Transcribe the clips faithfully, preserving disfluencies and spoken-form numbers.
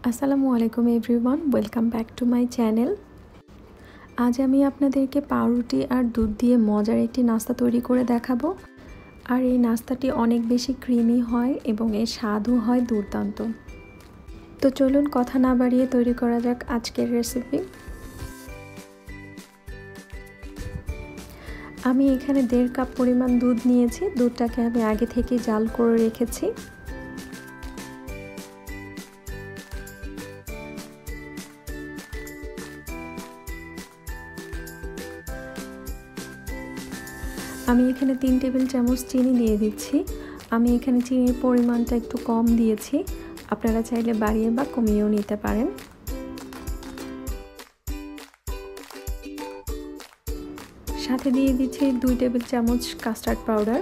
আসসালামু আলাইকুম everyone, welcome back to my channel. আজ আমি আপনাদেরকে পাউরুটি আর দুধ দিয়ে মজার একটি নাস্তা তৈরি করে দেখাবো। আর এই নাস্তাটি অনেক বেশি ক্রিমি হয় এবং এর স্বাদও হয় দুর্দান্ত। তো চলুন কথা না বাড়িয়ে তৈরি করা যাক আজকের রেসিপি। আমি এখানে দেড় কাপ পরিমাণ দুধ নিয়েছি। দুধটাকে আমি আগে থেকে জাল করে রেখেছি। আমি এখানে তিন টেবিল চামচ চিনি দিয়ে দিচ্ছি। আমি এখানে চিনির পরিমাণটা একটু কম দিয়েছি, আপনারা চাইলে বাড়িয়ে বা কমিয়েও নিতে পারেন। সাথে দিয়ে দিচ্ছি দুই টেবিল চামচ কাস্টার্ড পাউডার।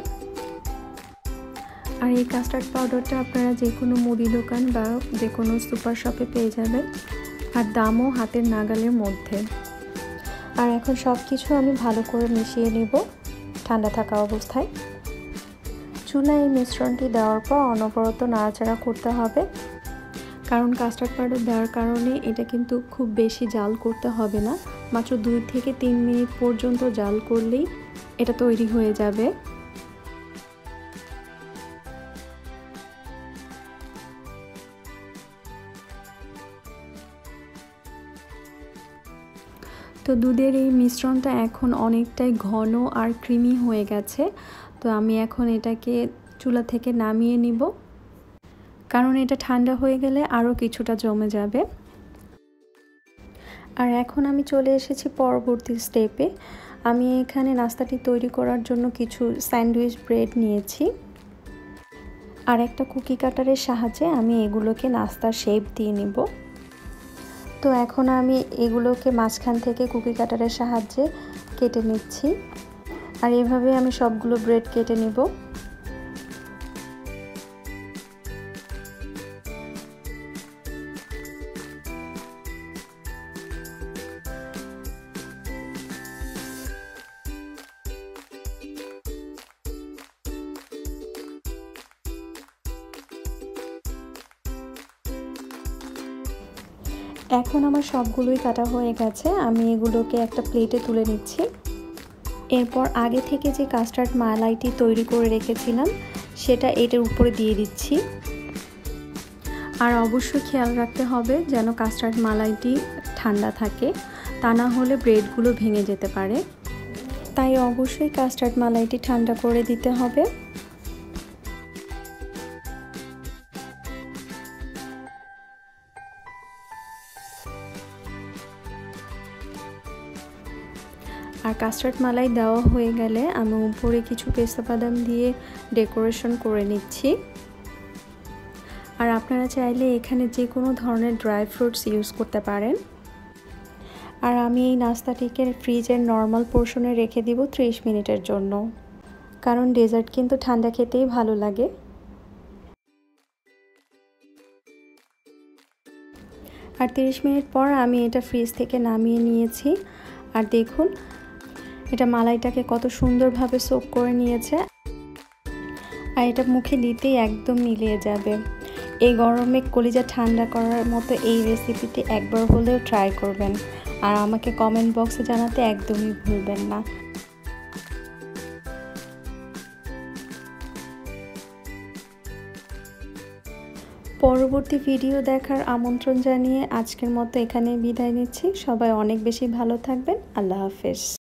আর এই কাস্টার্ড পাউডারটা আপনারা যে কোনো মুদি দোকান বা যে কোনো সুপার শপে পেয়ে যাবেন, আর দামও হাতের নাগালের মধ্যে। আর এখন সব কিছু আমি ভালো করে মিশিয়ে নেব ঠান্ডা থাকা অবস্থায়। চুলায় এই মিশ্রণটি দেওয়ার পর অনবরত নাড়াচাড়া করতে হবে, কারণ কাস্টার্ড পাউডার দেওয়ার কারণে এটা কিন্তু খুব বেশি জাল করতে হবে না। মাত্র দুই থেকে তিন মিনিট পর্যন্ত জাল করলেই এটা তৈরি হয়ে যাবে। তো দুধের এই মিশ্রণটা এখন অনেকটাই ঘন আর ক্রিমি হয়ে গেছে। তো আমি এখন এটাকে চুলা থেকে নামিয়ে নিব, কারণ এটা ঠান্ডা হয়ে গেলে আরও কিছুটা জমে যাবে। আর এখন আমি চলে এসেছি পরবর্তী স্টেপে। আমি এখানে নাস্তাটি তৈরি করার জন্য কিছু স্যান্ডউইচ ব্রেড নিয়েছি, আর একটা কুকি কাটারের সাহায্যে আমি এগুলোকে নাস্তার শেপ দিয়ে নিব। তো এখন আমি এগুলোকে মাঝখান থেকে কুকি কাটারের সাহায্যে কেটে নিচ্ছি, আর এভাবে আমি সবগুলো ব্রেড কেটে নিব। এখন আমার সবগুলোই কাটা হয়ে গেছে। আমি এগুলোকে একটা প্লেটে তুলে নিচ্ছি। এরপর আগে থেকে যে কাস্টার্ড মালাইটি তৈরি করে রেখেছিলাম সেটা এটার উপরে দিয়ে দিচ্ছি। আর অবশ্যই খেয়াল রাখতে হবে যেন কাস্টার্ড মালাইটি ঠান্ডা থাকে, তা না হলে ব্রেডগুলো ভেঙে যেতে পারে। তাই অবশ্যই কাস্টার্ড মালাইটি ঠান্ডা করে দিতে হবে। আর কাস্টার্ড মালাই দেওয়া হয়ে গেলে আমি উপরে কিছু পেস্তা বাদাম দিয়ে ডেকোরেশন করে নিচ্ছি। আর আপনারা চাইলে এখানে যে কোনো ধরনের ড্রাই ফ্রুটস ইউজ করতে পারেন। আর আমি এই নাস্তাটিকে ফ্রিজের নর্মাল পোর্শনে রেখে দিব ত্রিশ মিনিটের জন্য, কারণ ডেজার্ট কিন্তু ঠান্ডা খেতেই ভালো লাগে। আর তিরিশ মিনিট পর আমি এটা ফ্রিজ থেকে নামিয়ে নিয়েছি। আর দেখুন এটা মালাইটাকে কত সুন্দরভাবে সোক করে নিয়েছে, আর এটা মুখে দিতেই একদম মিলিয়ে যাবে। এই গরমে কলিজা ঠান্ডা করার মতো এই রেসিপিটি একবার হলেও ট্রাই করবেন, আর আমাকে কমেন্ট বক্সে জানাতে একদমই ভুলবেন না। পরবর্তী ভিডিও দেখার আমন্ত্রণ জানিয়ে আজকের মতো এখানে বিদায় নিচ্ছি। সবাই অনেক বেশি ভালো থাকবেন। আল্লাহ হাফেজ।